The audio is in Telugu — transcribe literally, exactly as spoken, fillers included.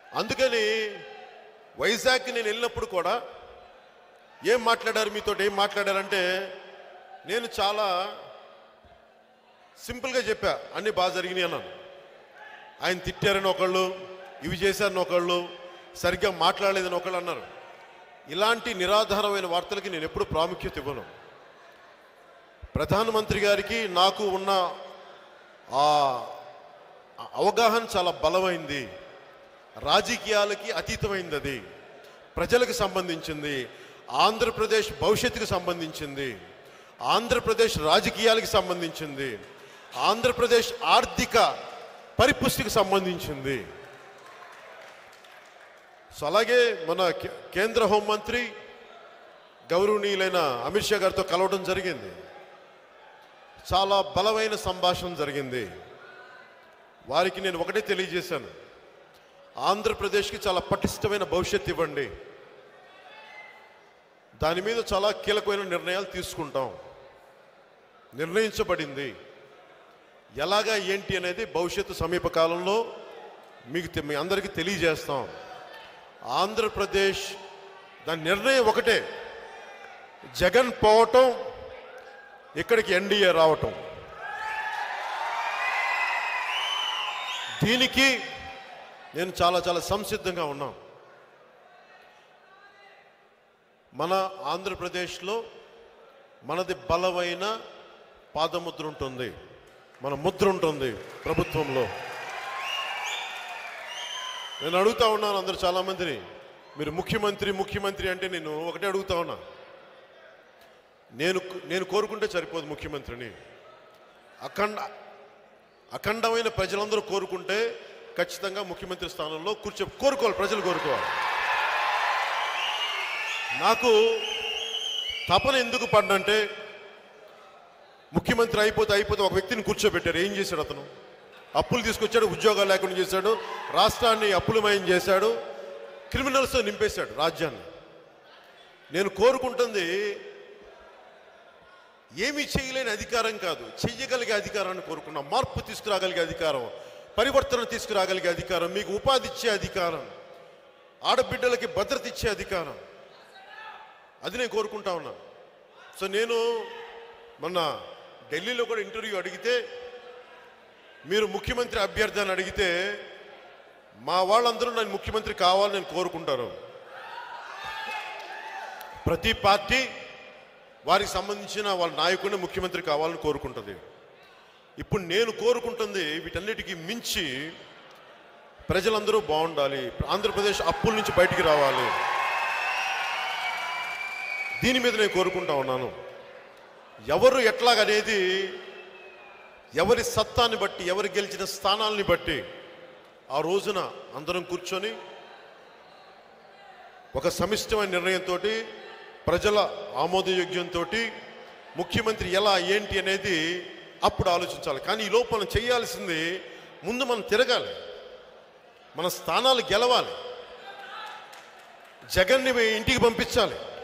అందుకని వైజాగ్ నేను వెళ్ళినప్పుడు కూడా ఏం మాట్లాడారు మీతో, ఏం మాట్లాడారంటే నేను చాలా సింపుల్గా చెప్పా, అన్నీ బాగా జరిగినాయి అన్నాను. ఆయన తిట్టారని ఒకళ్ళు, ఇవి చేశారని ఒకళ్ళు, సరిగ్గా మాట్లాడలేదని ఒకళ్ళు అన్నారు. ఇలాంటి నిరాధారమైన వార్తలకి నేను ఎప్పుడు ప్రాముఖ్యత ఇవ్వను. ప్రధానమంత్రి గారికి నాకు ఉన్న ఆ అవగాహన చాలా బలమైంది, రాజకీయాలకి అతీతమైంది, అది ప్రజలకు సంబంధించింది, ఆంధ్రప్రదేశ్ భవిష్యత్తుకు సంబంధించింది, ఆంధ్రప్రదేశ్ రాజకీయాలకు సంబంధించింది, ఆంధ్రప్రదేశ్ ఆర్థిక పరిపుష్టికి సంబంధించింది. సో అలాగే మన కేంద్ర హోంమంత్రి గౌరవనీయులైన అమిత్ షా గారితో కలవడం జరిగింది. చాలా బలమైన సంభాషణ జరిగింది. వారికి నేను ఒకటే తెలియజేశాను, ఆంధ్రప్రదేశ్కి చాలా పటిష్టమైన భవిష్యత్తు ఇవ్వండి, దాని మీద చాలా కీలకమైన నిర్ణయాలు తీసుకుంటాం, నిర్ణయించబడింది. ఎలాగా ఏంటి అనేది భవిష్యత్తు సమీప కాలంలో మీకు మీ అందరికీ తెలియజేస్తాం. ఆంధ్రప్రదేశ్ దాని నిర్ణయం ఒకటే, జగన్ పోవటం, ఇక్కడికి ఎన్డీఏ రావటం. దీనికి నేను చాలా చాలా సంసిద్ధంగా ఉన్నాం. మన ఆంధ్రప్రదేశ్లో మనది బలమైన పాదముద్ర ఉంటుంది, మన ముద్ర ఉంటుంది ప్రభుత్వంలో. నేను అడుగుతా ఉన్నాను అందరు చాలామందిని, మీరు ముఖ్యమంత్రి ముఖ్యమంత్రి అంటే నేను ఒకటే అడుగుతా ఉన్నా, నేను నేను కోరుకుంటే సరిపోదు ముఖ్యమంత్రిని. అఖండ అఖండమైన ప్రజలందరూ కోరుకుంటే ఖచ్చితంగా ముఖ్యమంత్రి స్థానంలో కూర్చో కోరుకోవాలి, ప్రజలు కోరుకోవాలి. నాకు తపన ఎందుకు పడ్డంటే, ముఖ్యమంత్రి అయిపోతే అయిపోతే ఒక వ్యక్తిని కూర్చోబెట్టారు. ఏం చేశాడు అతను? అప్పులు తీసుకొచ్చాడు, ఉద్యోగాలు లేకుండా చేశాడు, రాష్ట్రాన్ని అప్పులమయం చేశాడు, క్రిమినల్స్తో నింపేశాడు రాజ్యాన్ని. నేను కోరుకుంటుంది ఏమీ చేయలేని అధికారం కాదు, చెయ్యగలిగే అధికారాన్ని కోరుకున్నాం. మార్పు తీసుకురాగలిగే అధికారం, పరివర్తన తీసుకురాగలిగే అధికారం, మీకు ఉపాధి ఇచ్చే అధికారం, ఆడబిడ్డలకి భద్రత ఇచ్చే అధికారం, అది నేను కోరుకుంటా ఉన్నాను. సో నేను మొన్న ఢిల్లీలో కూడా ఇంటర్వ్యూ అడిగితే, మీరు ముఖ్యమంత్రి అభ్యర్థి అని అడిగితే, మా వాళ్ళందరూ నన్ను ముఖ్యమంత్రి కావాలని నేను కోరుకుంటారు. ప్రతి పార్టీ వారికి సంబంధించిన వాళ్ళ నాయకుడిని ముఖ్యమంత్రి కావాలని కోరుకుంటుంది. ఇప్పుడు నేను కోరుకుంటుంది వీటన్నిటికీ మించి ప్రజలందరూ బాగుండాలి, ఆంధ్రప్రదేశ్ అప్పుల నుంచి బయటికి రావాలి, దీని మీద నేను కోరుకుంటా ఉన్నాను. ఎవరు ఎట్లాగనేది ఎవరి సత్తాన్ని బట్టి, ఎవరు గెలిచిన స్థానాలని బట్టి ఆ రోజున అందరం కూర్చొని ఒక సమిష్టమైన నిర్ణయంతో, ప్రజల ఆమోదయోగ్యంతో ముఖ్యమంత్రి ఎలా ఏంటి అనేది అప్పుడు ఆలోచించాలి. కానీ ఈ లోపల మనం చేయాల్సింది, ముందు మనం తిరగాలి, మన స్థానాలు గెలవాలి, జగన్ని ఇంటికి పంపించాలి.